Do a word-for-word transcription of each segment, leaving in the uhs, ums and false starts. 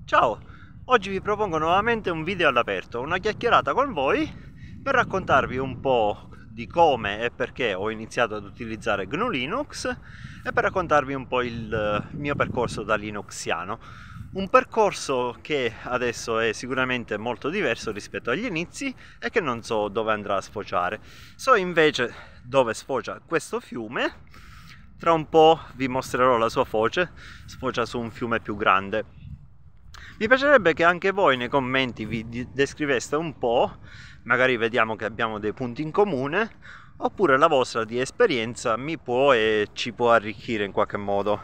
Ciao, oggi vi propongo nuovamente un video all'aperto, una chiacchierata con voi per raccontarvi un po' di come e perché ho iniziato ad utilizzare G N U Linux e per raccontarvi un po' il mio percorso da linuxiano. Un percorso che adesso è sicuramente molto diverso rispetto agli inizi e che non so dove andrà a sfociare. So invece dove sfocia questo fiume. Tra un po' vi mostrerò la sua foce, sfocia su un fiume più grande. Mi piacerebbe che anche voi nei commenti vi descriveste un po', magari vediamo che abbiamo dei punti in comune, oppure la vostra di esperienza mi può e ci può arricchire in qualche modo.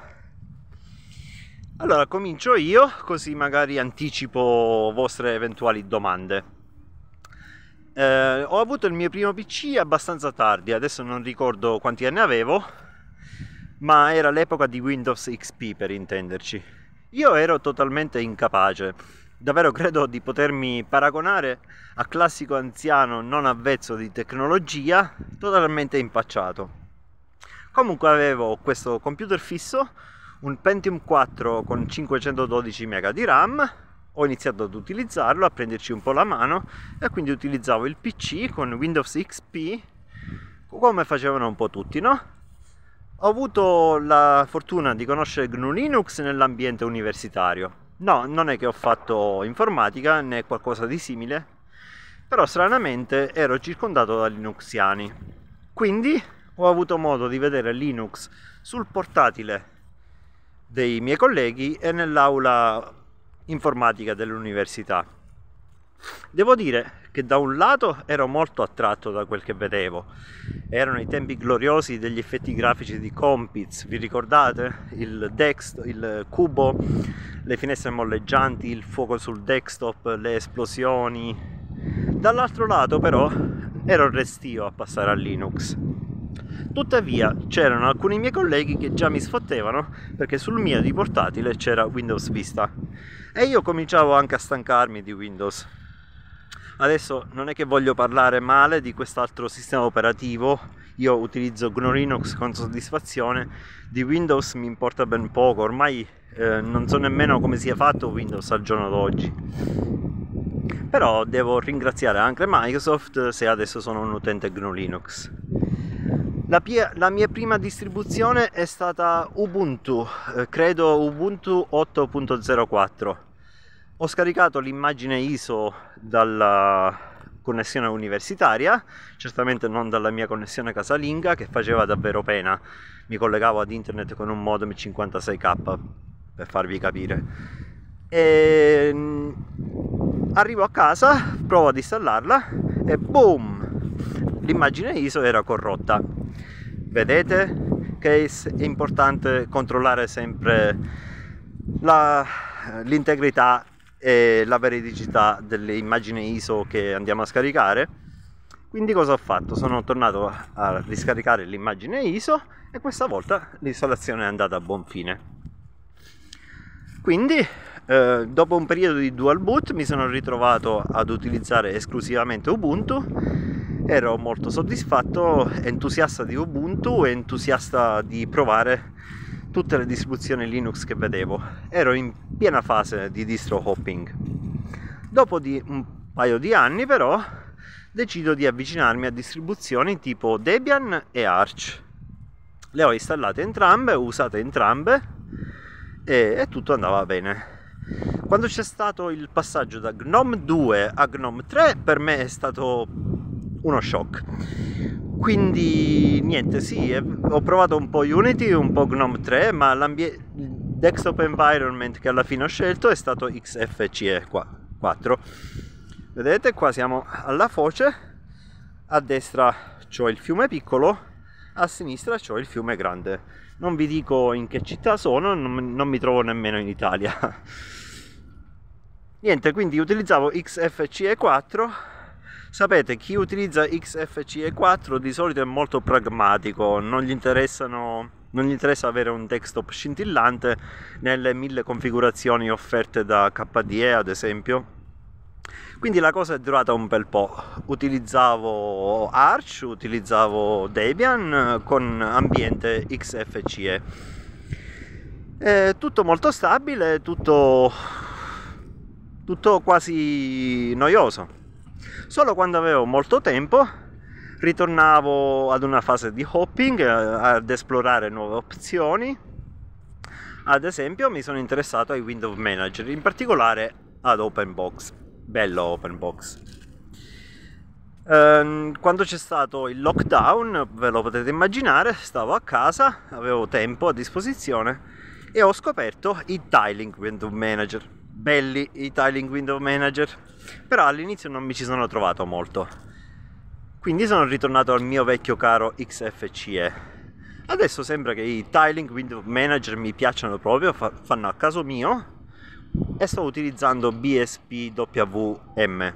Allora comincio io, così magari anticipo vostre eventuali domande. Eh, ho avuto il mio primo P C abbastanza tardi, adesso non ricordo quanti anni avevo, ma era l'epoca di Windows X P per intenderci. Io ero totalmente incapace, davvero credo di potermi paragonare a classico anziano non avvezzo di tecnologia, totalmente impacciato. Comunque avevo questo computer fisso, un Pentium quattro con cinquecentododici mega di RAM, ho iniziato ad utilizzarlo, a prenderci un po' la mano e quindi utilizzavo il P C con Windows X P come facevano un po' tutti, no? Ho avuto la fortuna di conoscere G N U Linux nell'ambiente universitario. No, non è che ho fatto informatica né qualcosa di simile, però stranamente ero circondato da linuxiani. Quindi ho avuto modo di vedere Linux sul portatile dei miei colleghi e nell'aula informatica dell'università. Devo dire che da un lato ero molto attratto da quel che vedevo. Erano i tempi gloriosi degli effetti grafici di Compiz, vi ricordate? Il desktop, il cubo, le finestre molleggianti, il fuoco sul desktop, le esplosioni. Dall'altro lato però ero restio a passare a Linux. Tuttavia c'erano alcuni miei colleghi che già mi sfottevano perché sul mio di portatile c'era Windows Vista e io cominciavo anche a stancarmi di Windows. Adesso non è che voglio parlare male di quest'altro sistema operativo, io utilizzo G N U Linux con soddisfazione, di Windows mi importa ben poco, ormai eh, non so nemmeno come sia fatto Windows al giorno d'oggi. Però devo ringraziare anche Microsoft se adesso sono un utente G N U Linux. La, la mia prima distribuzione è stata Ubuntu, eh, credo Ubuntu otto punto zero quattro. Ho scaricato l'immagine I S O dalla connessione universitaria, certamente non dalla mia connessione casalinga che faceva davvero pena. Mi collegavo ad internet con un modem cinquantasei K, per farvi capire. E arrivo a casa, provo ad installarla e boom! L'immagine I S O era corrotta. Vedete che è importante controllare sempre l'integrità e la veridicità delle immagini I S O che andiamo a scaricare. Quindi cosa ho fatto? Sono tornato a riscaricare l'immagine I S O e questa volta l'installazione è andata a buon fine. Quindi eh, dopo un periodo di dual boot mi sono ritrovato ad utilizzare esclusivamente Ubuntu. Ero molto soddisfatto, entusiasta di Ubuntu e entusiasta di provare tutte le distribuzioni Linux che vedevo. Ero in piena fase di distro hopping. Dopo di un paio di anni però decido di avvicinarmi a distribuzioni tipo Debian e Arch. Le ho installate entrambe, ho usate entrambe e, e tutto andava bene. Quando c'è stato il passaggio da GNOME due a GNOME tre per me è stato uno shock. Quindi niente, sì, ho provato un po' Unity, un po' GNOME tre, ma il desktop environment che alla fine ho scelto è stato X F C E quattro. Vedete, qua siamo alla foce, a destra c'ho il fiume piccolo, a sinistra c'ho il fiume grande. Non vi dico in che città sono, non, non mi trovo nemmeno in Italia. Niente, quindi utilizzavo X F C E quattro. Sapete, chi utilizza X F C E quattro di solito è molto pragmatico, non gli interessano, non gli interessa avere un desktop scintillante nelle mille configurazioni offerte da K D E ad esempio. Quindi la cosa è durata un bel po'. Utilizzavo Arch, utilizzavo Debian con ambiente X F C E. È tutto molto stabile, tutto tutto quasi noioso. Solo quando avevo molto tempo ritornavo ad una fase di hopping, ad esplorare nuove opzioni. Ad esempio mi sono interessato ai Window Manager, in particolare ad OpenBox. Bello OpenBox. Ehm, quando c'è stato il lockdown, ve lo potete immaginare, stavo a casa, avevo tempo a disposizione e ho scoperto i Tiling Window Manager. Belli i Tiling Window Manager, però all'inizio non mi ci sono trovato molto. Quindi sono ritornato al mio vecchio caro X F C E. Adesso sembra che i Tiling Window Manager mi piacciono proprio, fa fanno a caso mio, e sto utilizzando B S P W M.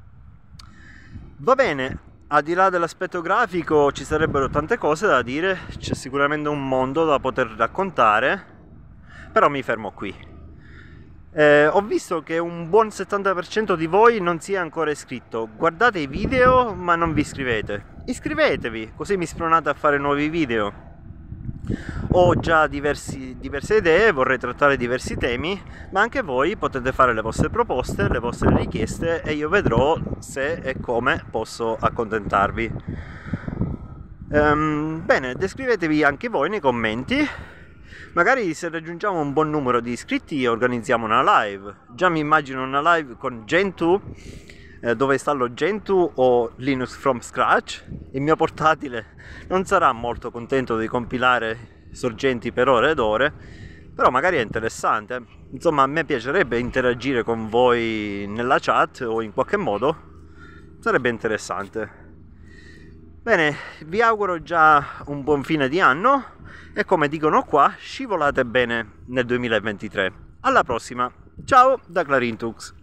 Va bene, al di là dell'aspetto grafico ci sarebbero tante cose da dire, c'è sicuramente un mondo da poter raccontare, però mi fermo qui. Eh, ho visto che un buon settanta per cento di voi non si è ancora iscritto. Guardate i video ma non vi iscrivete. Iscrivetevi, così mi spronate a fare nuovi video. Ho già diversi, diverse idee, vorrei trattare diversi temi, ma anche voi potete fare le vostre proposte, le vostre richieste e io vedrò se e come posso accontentarvi. Um, bene, descrivetevi anche voi nei commenti. Magari se raggiungiamo un buon numero di iscritti organizziamo una live. Già mi immagino una live con Gentoo, eh, dove installo Gentoo o Linux from scratch. Il mio portatile non sarà molto contento di compilare sorgenti per ore ed ore, però magari è interessante. Insomma, a me piacerebbe interagire con voi nella chat o in qualche modo, sarebbe interessante. Bene, vi auguro già un buon fine di anno e come dicono qua, scivolate bene nel duemilaventitré. Alla prossima, ciao da Clarintux!